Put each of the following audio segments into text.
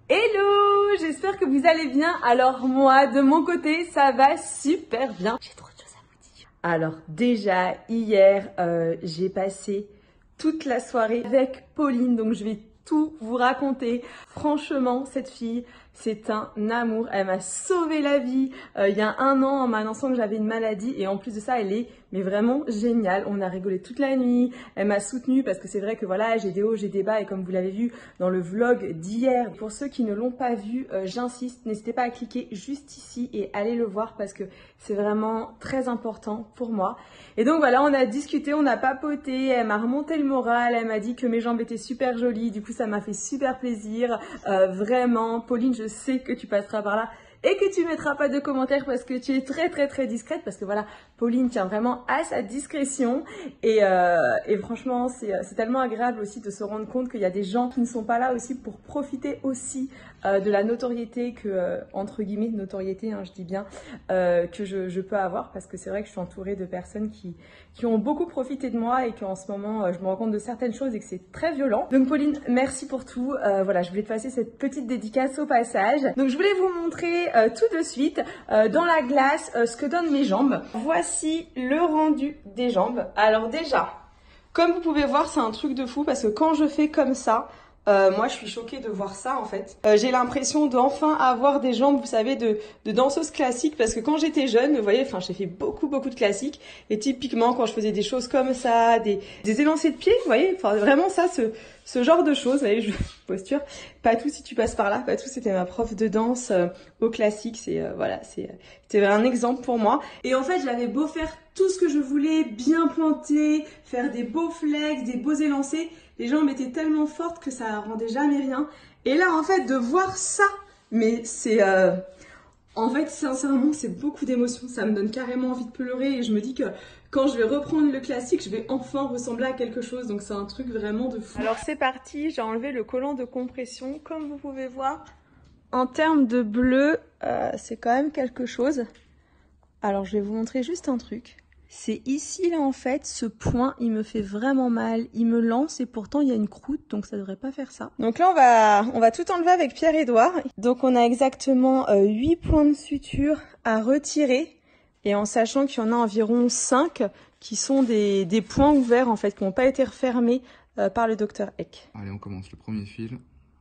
Hello, j'espère que vous allez bien. Alors moi, de mon côté, ça va super bien. J'ai trop de choses à vous dire. Alors déjà, hier, j'ai passé toute la soirée avec Pauline, donc je vais tout vous raconter. Franchement, cette fille, c'est un amour. Elle m'a sauvé la vie il y a 1 an en m'annonçant que j'avais une maladie et en plus de ça, elle est mais vraiment géniale. On a rigolé toute la nuit. Elle m'a soutenue parce que c'est vrai que voilà, j'ai des hauts, j'ai des bas et comme vous l'avez vu dans le vlog d'hier, pour ceux qui ne l'ont pas vu, j'insiste, n'hésitez pas à cliquer juste ici et allez le voir parce que c'est vraiment très important pour moi. Et donc voilà, on a discuté, on a papoté, elle m'a remonté le moral, elle m'a dit que mes jambes étaient super jolies, du coup ça m'a fait super plaisir, vraiment. Pauline, je sais que tu passeras par là et que tu mettras pas de commentaires parce que tu es très discrète, parce que voilà, Pauline tient vraiment à sa discrétion et franchement c'est tellement agréable aussi de se rendre compte qu'il y a des gens qui ne sont pas là aussi pour profiter aussi de la notoriété que, entre guillemets, notoriété, hein, je dis bien, que je peux avoir, parce que c'est vrai que je suis entourée de personnes qui ont beaucoup profité de moi et qu'en ce moment, je me rends compte de certaines choses et que c'est très violent. Donc Pauline, merci pour tout. Voilà, je voulais te passer cette petite dédicace au passage. Donc je voulais vous montrer tout de suite dans la glace ce que donnent mes jambes. Voici le rendu des jambes. Alors déjà, comme vous pouvez voir, c'est un truc de fou parce que quand je fais comme ça, moi je suis choquée de voir ça en fait. J'ai l'impression d'enfin avoir des jambes, vous savez, de danseuse classique, parce que quand j'étais jeune, vous voyez, enfin j'ai fait beaucoup de classiques et typiquement quand je faisais des choses comme ça, des élancés de pied, vous voyez, enfin vraiment ça, ce genre de choses, vous voyez, posture. Patou, si tu passes par là, Patou c'était ma prof de danse au classique, voilà, c'était un exemple pour moi. Et en fait, j'avais beau faire tout ce que je voulais, bien planter, faire des beaux flex, des beaux élancés, les jambes étaient tellement fortes que ça rendait jamais rien. Et là, en fait, de voir ça, mais c'est... En fait, sincèrement, c'est beaucoup d'émotions. Ça me donne carrément envie de pleurer et je me dis que quand je vais reprendre le classique, je vais enfin ressembler à quelque chose. Donc c'est un truc vraiment de fou. Alors c'est parti, j'ai enlevé le collant de compression. Comme vous pouvez voir, en termes de bleu, c'est quand même quelque chose. Alors je vais vous montrer juste un truc. C'est ici là en fait, ce point il me fait vraiment mal, il me lance et pourtant il y a une croûte donc ça devrait pas faire ça. Donc là on va tout enlever avec Pierre-Édouard. Donc on a exactement 8 points de suture à retirer et en sachant qu'il y en a environ 5 qui sont des points ouverts en fait, qui n'ont pas été refermés par le docteur Eck. Allez, on commence le premier fil.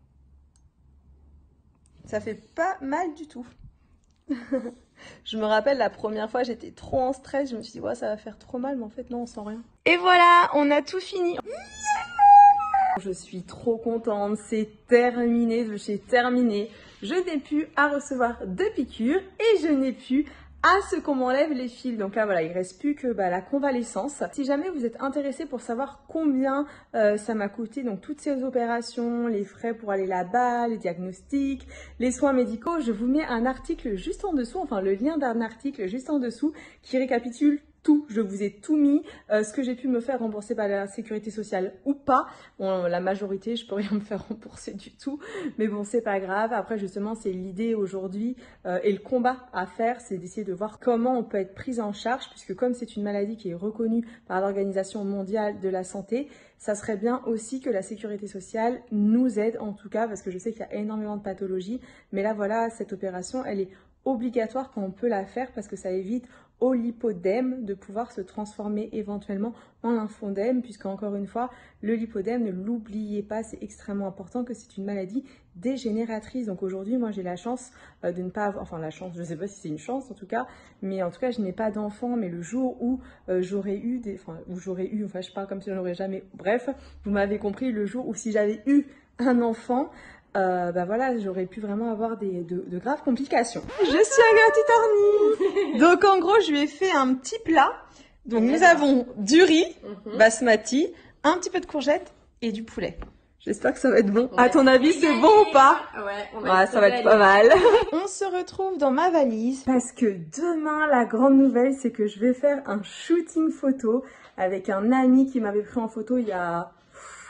Ça fait pas mal du tout. Je me rappelle la première fois, j'étais trop en stress, je me suis dit ouais, ça va faire trop mal, mais en fait non, on sent rien. Et voilà, on a tout fini. Je suis trop contente, c'est terminé, j'ai terminé. Je n'ai plus à recevoir de piqûres et je n'ai plus à ce qu'on m'enlève les fils. Donc là voilà, il reste plus que la convalescence. Si jamais vous êtes intéressé pour savoir combien ça m'a coûté, donc toutes ces opérations, les frais pour aller là-bas, les diagnostics, les soins médicaux, je vous mets un article juste en dessous, enfin le lien d'un article juste en dessous qui récapitule tout. Je vous ai tout mis, ce que j'ai pu me faire rembourser par la sécurité sociale ou pas. Bon, la majorité, je peux rien me faire rembourser du tout, mais bon, c'est pas grave. Après, justement, c'est l'idée aujourd'hui et le combat à faire, c'est d'essayer de voir comment on peut être prise en charge, puisque comme c'est une maladie qui est reconnue par l'Organisation mondiale de la santé, ça serait bien aussi que la sécurité sociale nous aide, en tout cas, parce que je sais qu'il y a énormément de pathologies, mais là, voilà, cette opération, elle est obligatoire quand on peut la faire parce que ça évite au lipodème de pouvoir se transformer éventuellement en lymphodème, puisque encore une fois, le lipodème, ne l'oubliez pas, c'est extrêmement important, que c'est une maladie dégénératrice. Donc aujourd'hui, moi j'ai la chance de ne pas avoir, enfin la chance, je ne sais pas si c'est une chance en tout cas, mais en tout cas je n'ai pas d'enfant, mais le jour où j'aurais eu je parle comme si j'en aurais jamais, bref, vous m'avez compris, le jour où si j'avais eu un enfant, voilà, j'aurais pu vraiment avoir de graves complications. Je suis un gâteau torni. Donc en gros, je lui ai fait un petit plat. Donc nous avons du riz basmati, un petit peu de courgettes et du poulet. J'espère que ça va être bon. À ton avis, c'est bon ou pas? Ouais, ça va être pas mal. On se retrouve dans ma valise parce que demain, la grande nouvelle, c'est que je vais faire un shooting photo avec un ami qui m'avait pris en photo il y a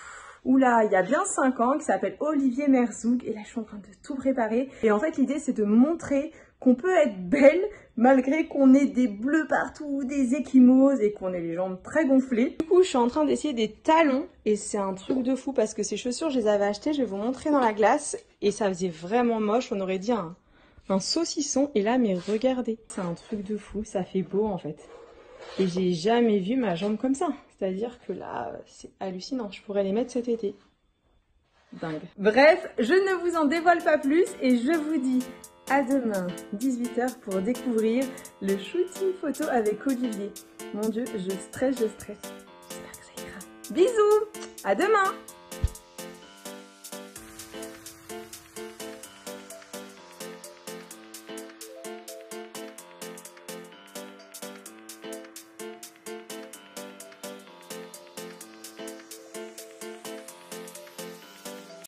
Oula, il y a bien 5 ans, qui s'appelle Olivier Merzoug. Et là, je suis en train de tout préparer. Et en fait, l'idée, c'est de montrer qu'on peut être belle malgré qu'on ait des bleus partout, des ecchymoses et qu'on ait les jambes très gonflées. Du coup, je suis en train d'essayer des talons et c'est un truc de fou parce que ces chaussures, je les avais achetées, je vais vous montrer dans la glace et ça faisait vraiment moche, on aurait dit un saucisson. Et là, mais regardez, c'est un truc de fou, ça fait beau en fait. Et j'ai jamais vu ma jambe comme ça. C'est-à-dire que là, c'est hallucinant, je pourrais les mettre cet été. Dingue. Bref, je ne vous en dévoile pas plus et je vous dis à demain, 18 h pour découvrir le shooting photo avec Olivier. Mon Dieu, je stresse. J'espère que ça ira. Bisous, à demain.